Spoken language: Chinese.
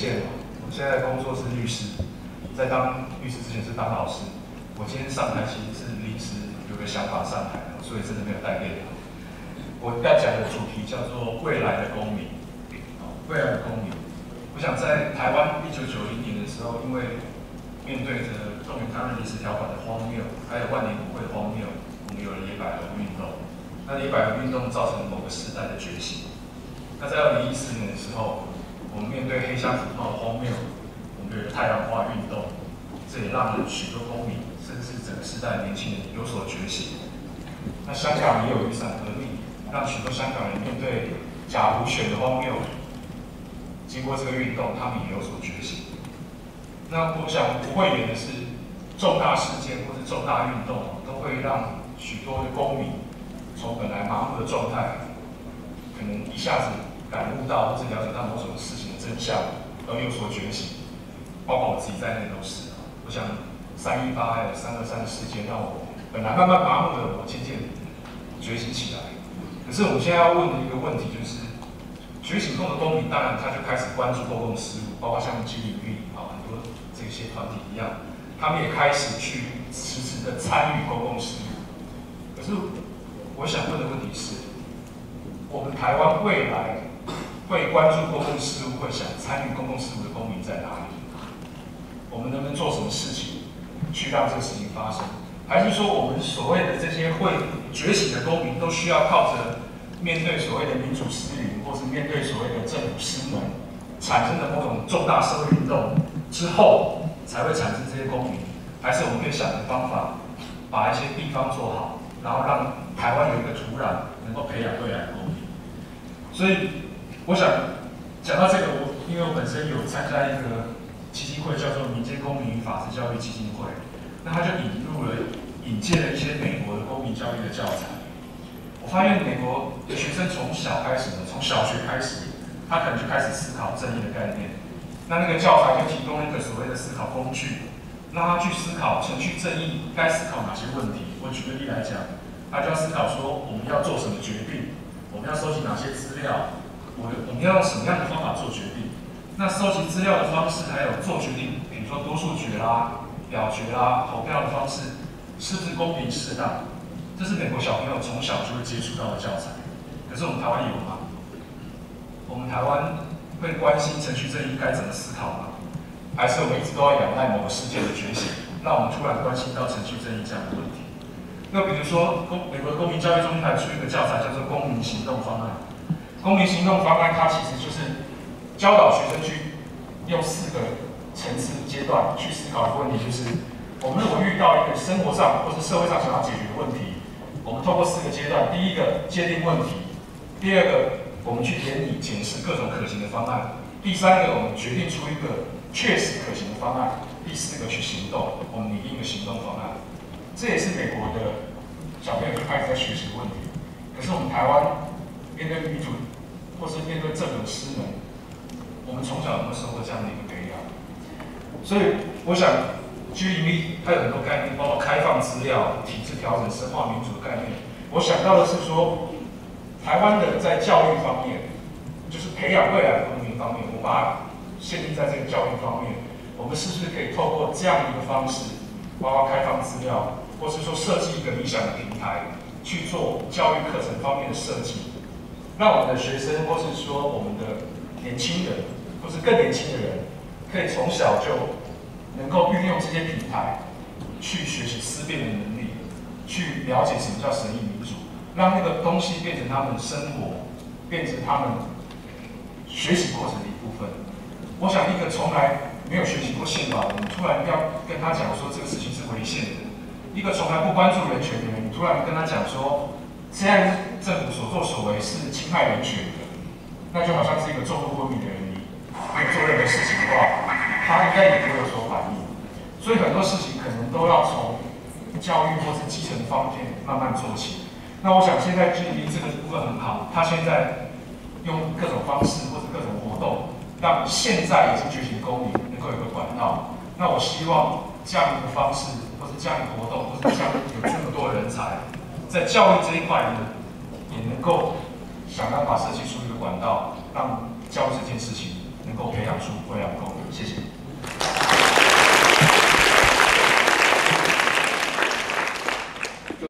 宪，我现在工作是律师，在当律师之前是当老师。我今天上台其实是临时有个想法上台，所以真的没有带练。我要讲的主题叫做未来的公民。未来的公民，我想在台湾1990年的时候，因为面对着动员戡乱临时条款的荒谬，还有万年国会的荒谬，我们有了野百合运动。那野百合运动造成了某个时代的觉醒。那在2014年的时候，我们面对黑箱子炮的荒谬，我们有了太阳花运动，这也让许多公民，甚至是整个时代的年轻人有所觉醒。那香港也有雨伞革命，让许多香港人面对假普选的荒谬，经过这个运动，他们也有所觉醒。那我想不讳言的是，重大事件或是重大运动，都会让许多的公民从本来麻木的状态，可能一下子感悟到或是了解到某种事情的真相，而有所觉醒。包括我自己在内都是。我想318还有323的事件，让我本来慢慢麻木的我渐渐觉醒起来。可是我们现在要问的一个问题就是，觉醒后的公民，当然他就开始关注公共事务，包括像基领域很多这些团体一样，他们也开始去实质的参与公共事务。可是我想问的问题是，我们台湾未来会关注公共事务、会想参与公共事务的公民在哪里？我们能不能做什么事情去让这个事情发生？还是说，我们所谓的这些会觉醒的公民，都需要靠着面对所谓的民主失灵，或是面对所谓的政府失能，产生的某种重大社会运动之后，才会产生这些公民？还是我们可以想个方法，把一些地方做好，然后让台湾有一个土壤，能够培养未来的公民？所以，我想讲到这个，因为我本身有参加一个基金会，叫做民间公民与法治教育基金会，那他就引荐了一些美国的公民教育的教材。我发现美国的学生从小开始，从小学开始，他可能就开始思考正义的概念。那个教材就提供一个所谓的思考工具，让他去思考程序正义该思考哪些问题。我举个例来讲，他就要思考说我们要做什么决定，我们要收集哪些资料，我们要用什么样的方法做决定。那收集资料的方式，还有做决定，比如说多数决啦、表决啦、投票的方式，是不是公平适当？这是美国小朋友从小就会接触到的教材。可是我们台湾有吗？我们台湾会关心程序正义该怎么思考吗？还是我们一直都要仰赖某个事件的觉醒，让我们突然关心到程序正义这样的问题？那比如说，美国的公民教育中心还出一个教材叫做《公民行动方案》。公民行动方案它其实就是教导学生去用4个层次阶段去思考的问题，就是我们如果遇到一个生活上或是社会上想要解决的问题，我们透过4个阶段：第一个界定问题，第二个我们去研拟检视各种可行的方案，第3个我们决定出一个确实可行的方案，第4个去行动，我们拟定一个行动方案。这也是美国的小朋友就开始在学习的问题。可是我们台湾面对民主或是面对政府失能，我们从小有没有受过这样的一个培养？所以我想 ，GED 它有很多概念，包括开放资料、体制调整、深化民主的概念。我想到的是说，台湾的在教育方面，就是培养未来的公民方面，我把它限定在这个教育方面，我们是不是可以透过这样一个方式，包括开放资料，或是说设计一个理想的平台，去做教育课程方面的设计，让我们的学生，或是说我们的年轻人，或是更年轻的人，可以从小就能够运用这些平台，去学习思辨的能力，去了解什么叫审议民主，让那个东西变成他们生活，变成他们学习过程的一部分。我想一个从来没有学习过宪法的人，突然要跟他讲说这个事情是违宪的；一个从来不关注人权的人，你突然跟他讲说，现在政府所作所为是侵害人权的，那就好像是一个重度昏迷的人，你没有做任何事情的话，他应该也不会有所反应。所以很多事情可能都要从教育或是基层方面慢慢做起。那我想现在 GED 这个部分很好，他现在用各种方式或者各种活动，让现在已经觉醒的公民能够有个管道。那我希望这样的方式，或是这样的活动，或是这样有这么多人才，在教育这一块呢，也能够想办法设计出一个管道，让教育这件事情能够培养出